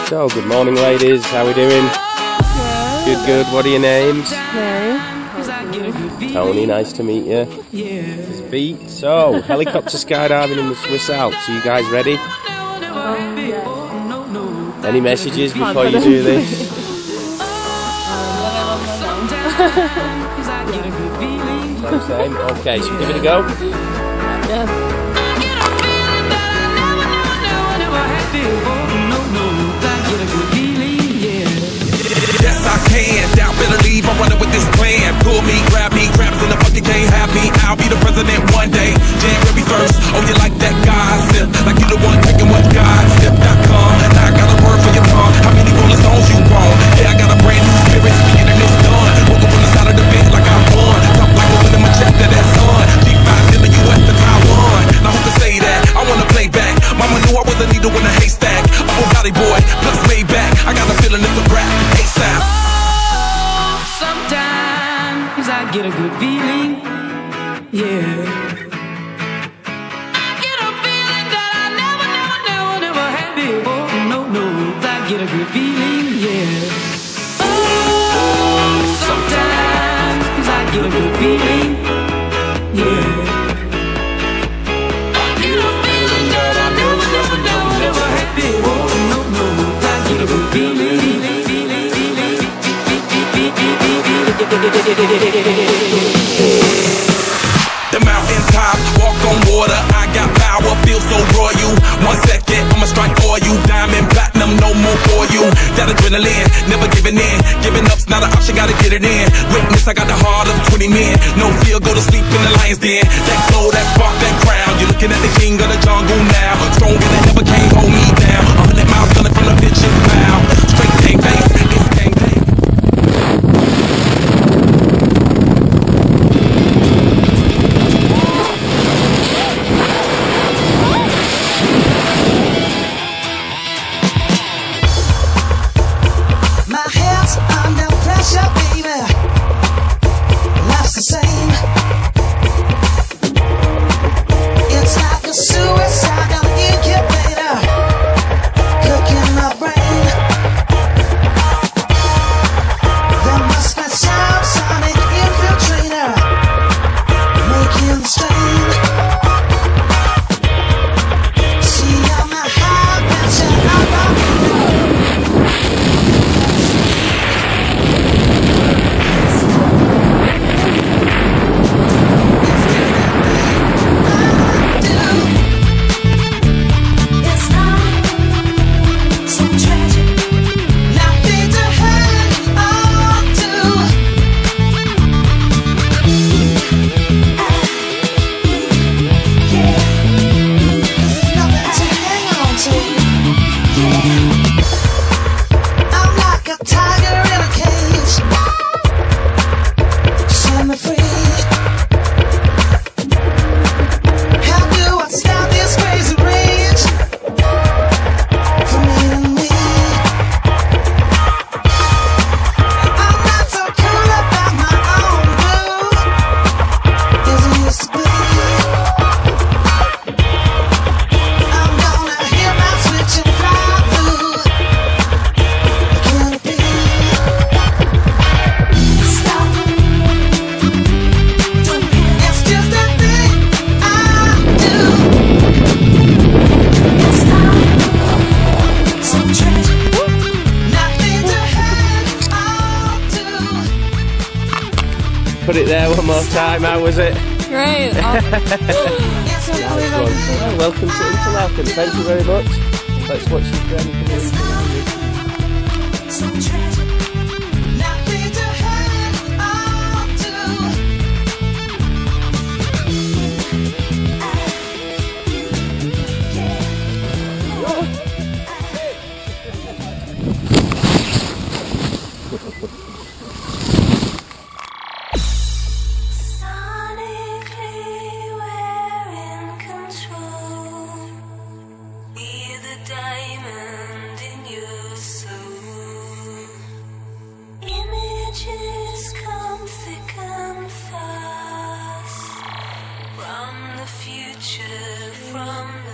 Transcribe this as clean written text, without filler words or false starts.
So, good morning ladies, how are we doing? Good, good. What are your names? Mary. Tony, nice to meet you. This is Pete. So, helicopter skydiving in the Swiss Alps. Are you guys ready? Any messages before you do this? Same. Okay, so give it a go. Yeah. Yes, I can. Doubt, better leave. I'm running with this plan. Pull me, grab me, crabs in the bucket can't have me. I'll be the president one day. January 1st. Oh, you like that gossip? Like you the one taking what gossip.com. Now I got a word for your tongue. How many Rolling Stones you want? Yeah, I got a brand new spirit. Getting this done. Woke up on the side of the bed like I won. Talk like a win in my chapter, that's on. G5 in the US to Taiwan. Now who can say that? I wanna play back. Mama knew I was a needle in a haystack. I'm a body boy, plus Maybach. I got a feeling it's a rap. ASAP. Sometimes I get a good feeling, yeah. I get a feeling that I never had before. No, I get a good feeling, yeah. Oh, sometimes I get a good feeling, yeah. I get a feeling that I never had before. No, I get a good feeling. The mountain top, walk on water. I got power, feel so royal. 1 second, I'ma strike for you. Diamond, platinum, no more for you. That adrenaline, never giving in. Giving up's not an option, gotta get it in. Witness, I got the heart of 20 men. No fear, go to sleep in the lion's den. That glow, that spark, that crown. You're looking at the king of the jungle now. Stronger than ever, can't hold me down. 100 miles gunning from the bitch's mouth. Straight gang face, it's gang bang. Put it there one more time, how was it? Great. Well, welcome to Interlaken, thank you very much. Let's watch your friend come in. Diamond in your soul. Images come thick and fast from the future, from the